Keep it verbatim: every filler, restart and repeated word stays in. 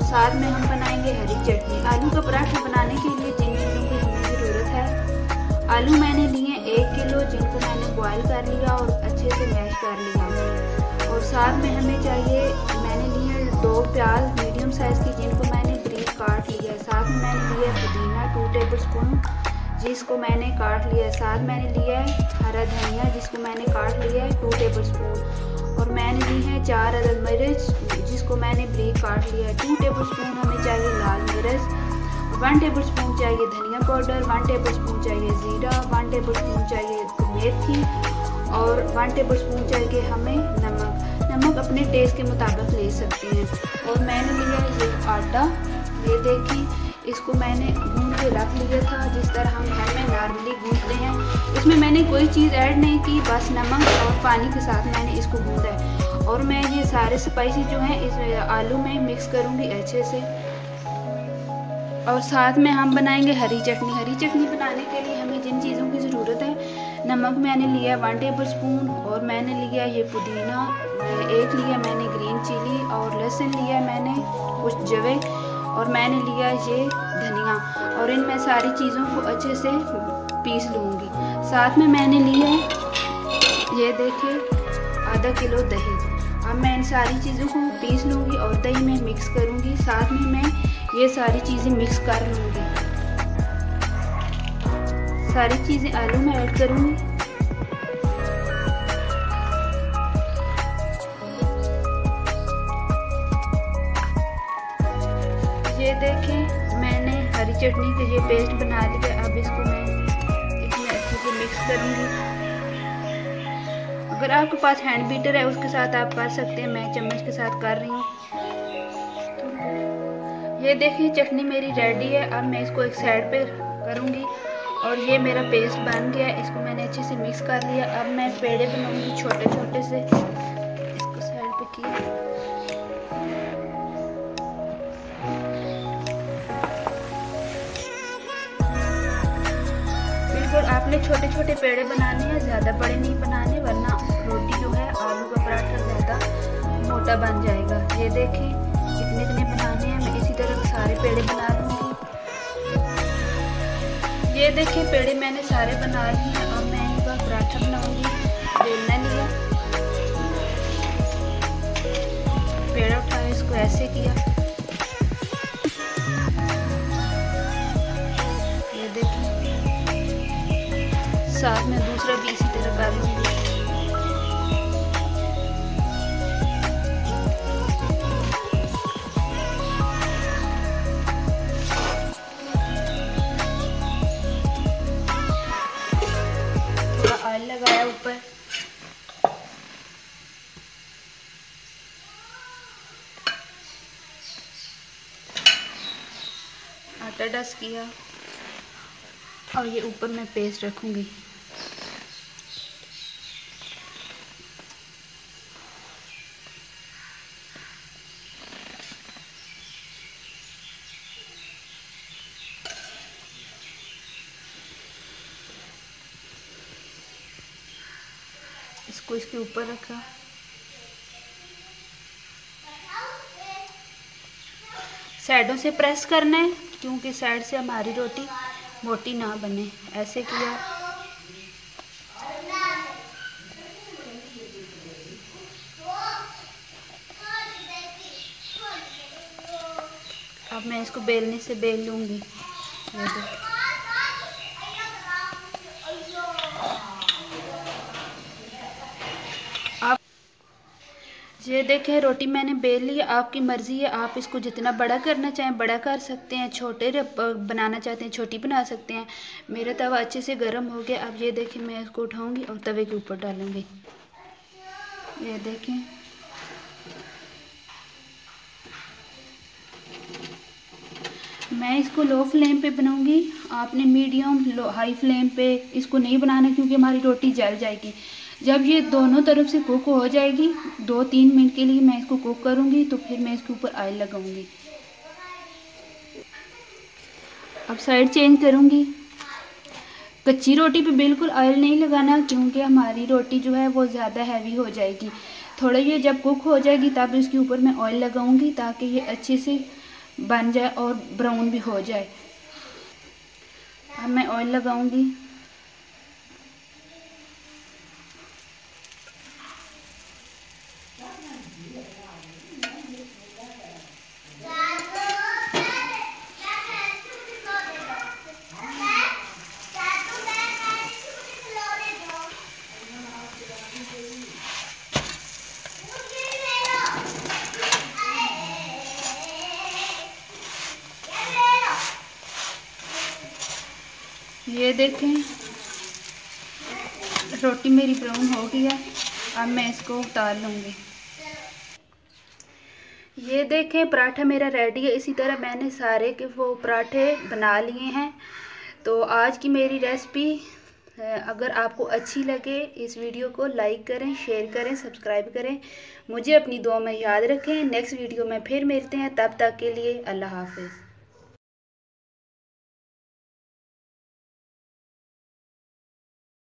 साथ में हम बनाएंगे हरी चटनी। आलू का पराठा बनाने के लिए जिन चीज़ों की हमें ज़रूरत है, आलू मैंने लिए एक किलो जिनको मैंने बॉयल कर लिया और अच्छे से मैश कर लिया। और साथ में हमें चाहिए, मैंने लिए दो प्याज मीडियम साइज़ की जिनको मैंने ब्रीफ काट लिया। साथ में मैंने लिया पुदीना टू टेबल स्पून जिसको मैंने काट लिया। साथ मैंने लिया है हरा धनिया जिसको मैंने काट लिया है टू टेबल स्पून। और मैंने ली है चार अदद मिर्च जिसको मैंने ब्रीक काट लिया है। टू टेबल स्पून हमें चाहिए लाल मिर्च, वन टेबल स्पून चाहिए धनिया पाउडर, वन टेबल स्पून चाहिए ज़ीरा, वन टेबल स्पून चाहिए मेथी और वन टेबल स्पून चाहिए हमें नमक। नमक अपने टेस्ट के मुताबिक ले सकते हैं। और मैंने लिया ये आटा, ये देखिए इसको मैंने गूंद के रख लिया था जिस तरह हम घर में नॉर्मली गूंदते हैं। इसमें मैंने कोई चीज़ ऐड नहीं की, बस नमक और पानी के साथ मैंने इसको गूंदा है। और मैं ये सारे स्पाइसी जो हैं इस आलू में मिक्स करूँगी अच्छे से। और साथ में हम बनाएंगे हरी चटनी। हरी चटनी बनाने के लिए हमें जिन चीज़ों की ज़रूरत है, नमक मैंने लिया वन टेबल स्पून और मैंने लिया ये पुदीना, एक लिया मैंने ग्रीन चिली और लहसुन लिया मैंने कुछ जवे और मैंने लिया ये धनिया। और इन मैं सारी चीज़ों को अच्छे से पीस लूँगी। साथ में मैंने लिया ये देखिए आधा किलो दही। अब मैं इन सारी चीज़ों को पीस लूँगी और दही में मिक्स करूँगी। साथ में मैं ये सारी चीज़ें मिक्स कर लूँगी। सारी चीज़ें आलू में ऐड करूँगी। ये देखें मैंने हरी चटनी के ये पेस्ट बना लिया। अब इसको मैं इसमें अच्छे से मिक्स करूँगी। अगर आपके पास हैंड बीटर है उसके साथ आप कर सकते हैं, मैं चम्मच के साथ कर रही हूँ। ये देखिए चटनी मेरी रेडी है। अब मैं इसको एक साइड पे करूँगी और ये मेरा पेस्ट बन गया है। इसको मैंने अच्छे से मिक्स कर लिया। अब मैं पेड़े बनाऊँगी छोटे छोटे से। इसको साइड पे किया। आपने छोटे छोटे पेड़े बनाने हैं, ज़्यादा बड़े नहीं बनाने वरना रोटी जो है आलू का पराठा ज़्यादा मोटा बन जाएगा। ये देखें इतने इतने बनाने हैं। मैं इसी तरह सारे पेड़े बना लूँगी। ये देखें पेड़े मैंने सारे बना लिए हैं। अब मैं इनका पराठा बनाऊँगी। बेलना लिया, पेड़ा उठाया, इसको ऐसे किया। ये देखें साथ में दूसरा भी इसी तरह कर लूँगी। थोड़ा ऑयल लगाया ऊपर। आटा डस्ट किया और ये ऊपर मैं पेस्ट रखूँगी। इसको इसके ऊपर रखा। साइडों से प्रेस करना है क्योंकि साइड से हमारी रोटी मोटी ना बने। ऐसे किया। अब मैं इसको बेलने से बेल लूँगी। आप ये देखें रोटी मैंने बेल ली। आपकी मर्ज़ी है, आप इसको जितना बड़ा करना चाहें बड़ा कर सकते हैं, छोटे बनाना चाहते हैं छोटी बना सकते हैं। मेरा तवा अच्छे से गर्म हो गया। अब ये देखें मैं इसको उठाऊंगी और तवे के ऊपर डालूंगी। ये देखें मैं इसको लो फ्लेम पे बनाऊंगी। आपने मीडियम लो हाई फ्लेम पे इसको नहीं बनाना क्योंकि हमारी रोटी जल जाएगी। जब ये दोनों तरफ से कुक हो जाएगी, दो तीन मिनट के लिए मैं इसको कुक करूंगी तो फिर मैं इसके ऊपर ऑयल लगाऊंगी। अब साइड चेंज करूंगी। कच्ची रोटी पे बिल्कुल ऑयल नहीं लगाना क्योंकि हमारी रोटी जो है वो ज़्यादा हैवी हो जाएगी। थोड़ा ये जब कुक हो जाएगी तब इसके ऊपर मैं ऑयल लगाऊंगी ताकि ये अच्छे से बन जाए और ब्राउन भी हो जाए। अब मैं ऑयल लगाऊंगी। ये देखें रोटी मेरी ब्राउन हो गई है। अब मैं इसको उतार लूँगी। ये देखें पराठा मेरा रेडी है। इसी तरह मैंने सारे के वो पराठे बना लिए हैं। तो आज की मेरी रेसिपी अगर आपको अच्छी लगे इस वीडियो को लाइक करें, शेयर करें, सब्सक्राइब करें। मुझे अपनी दुआ में याद रखें। नेक्स्ट वीडियो में फिर मिलते हैं, तब तक के लिए अल्लाह हाफिज़।